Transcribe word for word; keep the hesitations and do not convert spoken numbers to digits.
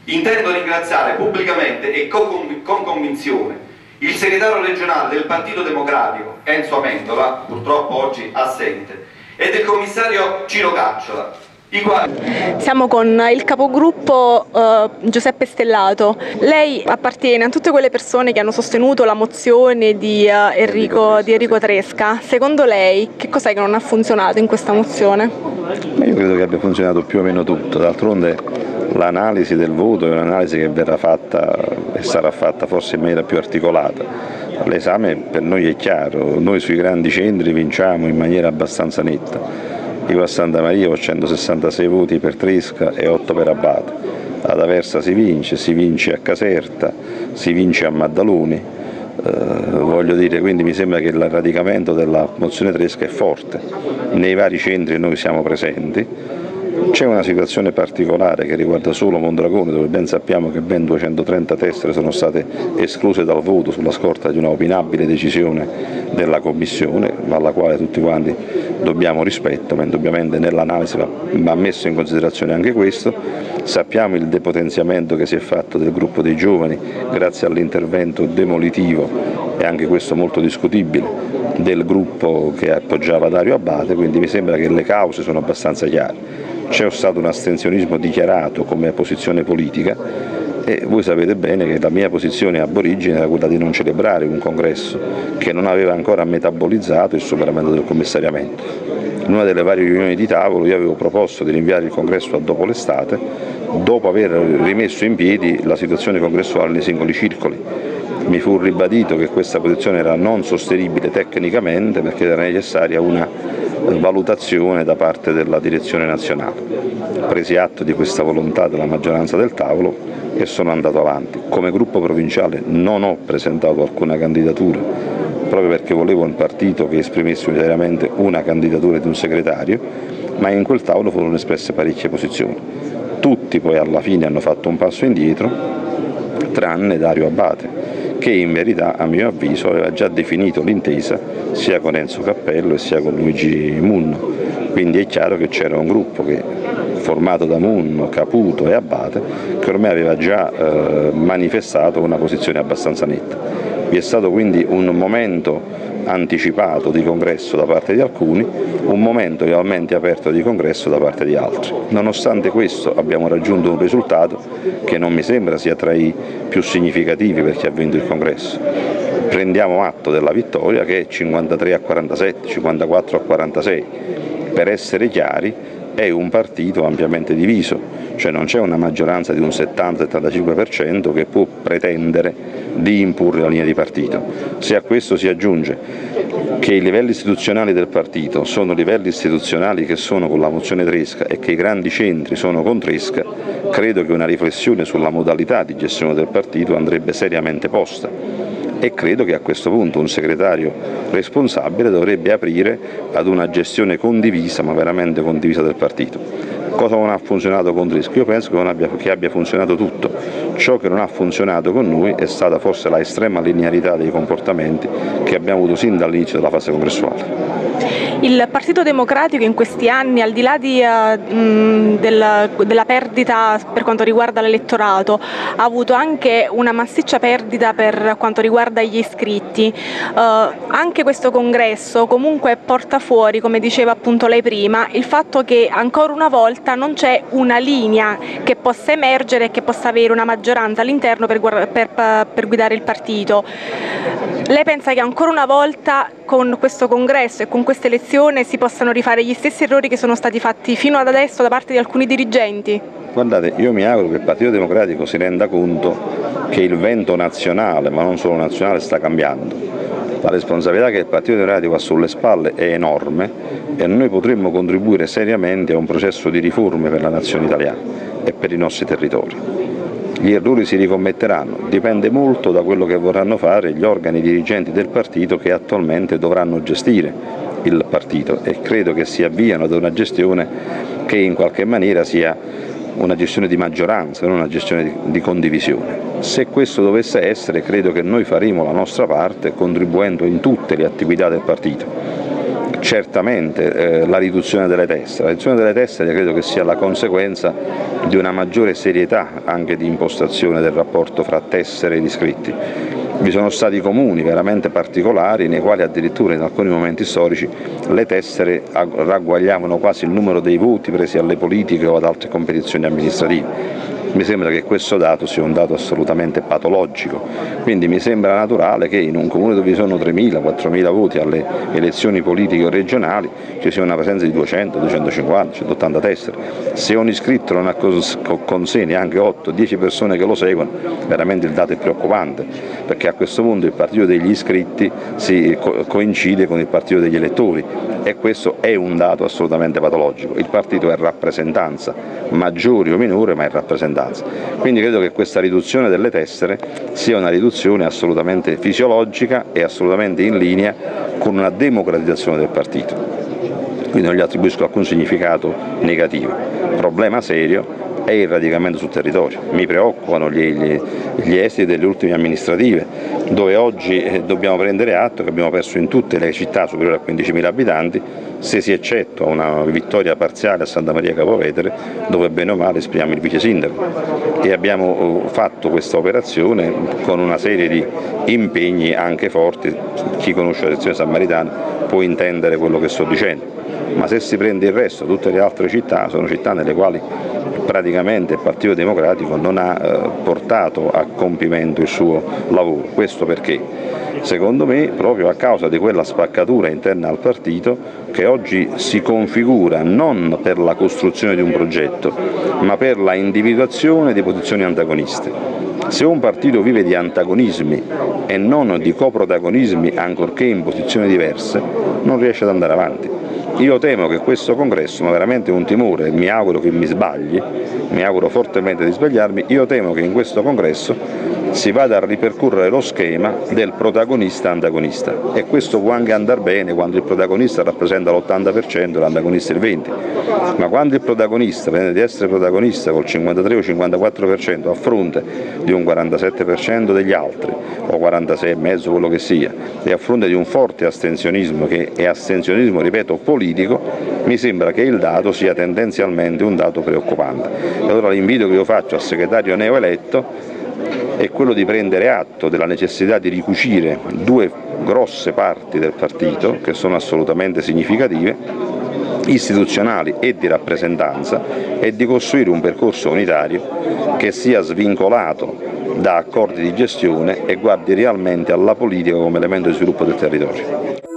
Intendo ringraziare pubblicamente e con, con convinzione il segretario regionale del Partito Democratico, Enzo Amendola, purtroppo oggi assente, ed il commissario Ciro Cacciola, i quali... Siamo con il capogruppo uh, Giuseppe Stellato. Lei appartiene a tutte quelle persone che hanno sostenuto la mozione di, uh, Enrico, di Enrico Tresca. Secondo lei che cos'è che non ha funzionato in questa mozione? Io credo che abbia funzionato più o meno tutto, d'altronde l'analisi del voto è un'analisi che verrà fatta e sarà fatta forse in maniera più articolata. L'esame per noi è chiaro, noi sui grandi centri vinciamo in maniera abbastanza netta. Io a Santa Maria ho centosessantasei voti per Tresca e otto per Abate. Ad Aversa si vince, si vince a Caserta, si vince a Maddaloni. Eh, voglio dire, quindi mi sembra che il radicamento della mozione Tresca è forte. Nei vari centri noi siamo presenti. C'è una situazione particolare che riguarda solo Mondragone, dove ben sappiamo che ben duecentotrenta tessere sono state escluse dal voto sulla scorta di una opinabile decisione della Commissione, alla quale tutti quanti dobbiamo rispetto, ma indubbiamente nell'analisi va messo in considerazione anche questo. Sappiamo il depotenziamento che si è fatto del gruppo dei giovani grazie all'intervento demolitivo, e anche questo molto discutibile, del gruppo che appoggiava Dario Abate, quindi mi sembra che le cause sono abbastanza chiare. C'è stato un astensionismo dichiarato come posizione politica e voi sapete bene che la mia posizione ab origine era quella di non celebrare un congresso che non aveva ancora metabolizzato il superamento del commissariamento. In una delle varie riunioni di tavolo io avevo proposto di rinviare il congresso a dopo l'estate, dopo aver rimesso in piedi la situazione congressuale nei singoli circoli. Mi fu ribadito che questa posizione era non sostenibile tecnicamente perché era necessaria una valutazione da parte della direzione nazionale. Presi atto di questa volontà della maggioranza del tavolo e sono andato avanti. Come gruppo provinciale non ho presentato alcuna candidatura, proprio perché volevo un partito che esprimesse unitariamente una candidatura di un segretario, ma in quel tavolo furono espresse parecchie posizioni. Tutti poi alla fine hanno fatto un passo indietro, tranne Dario Abate, che in verità a mio avviso aveva già definito l'intesa sia con Enzo Cappello e sia con Luigi Munno, quindi è chiaro che c'era un gruppo che, formato da Munno, Caputo e Abate, che ormai aveva già eh, manifestato una posizione abbastanza netta. Vi è stato quindi un momento anticipato di congresso da parte di alcuni, un momento realmente aperto di congresso da parte di altri. Nonostante questo abbiamo raggiunto un risultato che non mi sembra sia tra i più significativi per chi ha vinto il congresso. Prendiamo atto della vittoria che è cinquantatré a quarantasette, cinquantaquattro a quarantasei. Per essere chiari, è un partito ampiamente diviso, cioè non c'è una maggioranza di un settanta settantacinque per cento che può pretendere di imporre la linea di partito. Se a questo si aggiunge che i livelli istituzionali del partito sono livelli istituzionali che sono con la mozione Tresca e che i grandi centri sono con Tresca, credo che una riflessione sulla modalità di gestione del partito andrebbe seriamente posta. E credo che a questo punto un segretario responsabile dovrebbe aprire ad una gestione condivisa, ma veramente condivisa del partito. Cosa non ha funzionato con Tresca? Io penso che, non abbia, che abbia funzionato tutto. Ciò che non ha funzionato con noi è stata forse la estrema linearità dei comportamenti che abbiamo avuto sin dall'inizio della fase congressuale. Il Partito Democratico in questi anni, al di là di, uh, mh, della, della perdita per quanto riguarda l'elettorato, ha avuto anche una massiccia perdita per quanto riguarda gli iscritti. Uh, anche questo congresso comunque porta fuori, come diceva appunto lei prima, il fatto che ancora una volta non c'è una linea che possa emergere e che possa avere una maggioranza all'interno per, per, per guidare il partito. Lei pensa che ancora una volta con questo congresso e con questa elezione si possano rifare gli stessi errori che sono stati fatti fino ad adesso da parte di alcuni dirigenti? Guardate, io mi auguro che il Partito Democratico si renda conto che il vento nazionale, ma non solo nazionale, sta cambiando. La responsabilità che il Partito Democratico ha sulle spalle è enorme e noi potremmo contribuire seriamente a un processo di riforme per la nazione italiana e per i nostri territori. Gli errori si ricommetteranno, dipende molto da quello che vorranno fare gli organi dirigenti del partito che attualmente dovranno gestire il partito e credo che si avviano ad una gestione che in qualche maniera sia una gestione di maggioranza, non una gestione di, di condivisione. Se questo dovesse essere, credo che noi faremo la nostra parte contribuendo in tutte le attività del partito. certamente eh, la riduzione delle tessere. La riduzione delle tessere credo che sia la conseguenza di una maggiore serietà anche di impostazione del rapporto fra tessere ed iscritti. Vi sono stati comuni veramente particolari nei quali addirittura in alcuni momenti storici le tessere ragguagliavano quasi il numero dei voti presi alle politiche o ad altre competizioni amministrative. Mi sembra che questo dato sia un dato assolutamente patologico, quindi mi sembra naturale che in un comune dove vi sono tremila quattromila voti alle elezioni politiche o regionali ci sia una presenza di duecento, duecentocinquanta, centottanta tessere. Se un iscritto non ha con sé neanche otto dieci persone che lo seguono, veramente il dato è preoccupante, perché a questo punto il partito degli iscritti si co coincide con il partito degli elettori e questo è un dato assolutamente patologico. Il partito è rappresentanza, maggiore o minore, ma è rappresentanza. Quindi credo che questa riduzione delle tessere sia una riduzione assolutamente fisiologica e assolutamente in linea con una democratizzazione del partito. Quindi non gli attribuisco alcun significato negativo. Problema serio è il radicamento sul territorio. Mi preoccupano gli, gli, gli esiti delle ultime amministrative, dove oggi eh, dobbiamo prendere atto che abbiamo perso in tutte le città superiori a quindicimila abitanti, se si eccettua una vittoria parziale a Santa Maria Capovetere, dove bene o male esprimiamo il vice sindaco. E abbiamo fatto questa operazione con una serie di impegni anche forti. Chi conosce la sezione sammaritana può intendere quello che sto dicendo. Ma se si prende il resto, tutte le altre città sono città nelle quali praticamente il Partito Democratico non ha eh, portato a compimento il suo lavoro. Questo perché? Secondo me proprio a causa di quella spaccatura interna al partito che oggi si configura non per la costruzione di un progetto, ma per la individuazione di posizioni antagoniste. Se un partito vive di antagonismi e non di coprotagonismi, ancorché in posizioni diverse, non riesce ad andare avanti. Io temo che questo congresso, ma veramente un timore, mi auguro che mi sbagli, mi auguro fortemente di sbagliarmi, io temo che in questo congresso si vada a ripercorrere lo schema del protagonista-antagonista e questo può anche andare bene quando il protagonista rappresenta l'ottanta per cento e l'antagonista il venti per cento, ma quando il protagonista viene di essere protagonista col cinquantatré o cinquantaquattro per cento a fronte di un quarantasette per cento degli altri o quarantasei virgola cinque per cento quello che sia e a fronte di un forte astensionismo che è astensionismo, ripeto, politico, mi sembra che il dato sia tendenzialmente un dato preoccupante. E allora l'invito che io faccio al segretario neoeletto è quello di prendere atto della necessità di ricucire due grosse parti del partito che sono assolutamente significative, istituzionali e di rappresentanza, e di costruire un percorso unitario che sia svincolato da accordi di gestione e guardi realmente alla politica come elemento di sviluppo del territorio.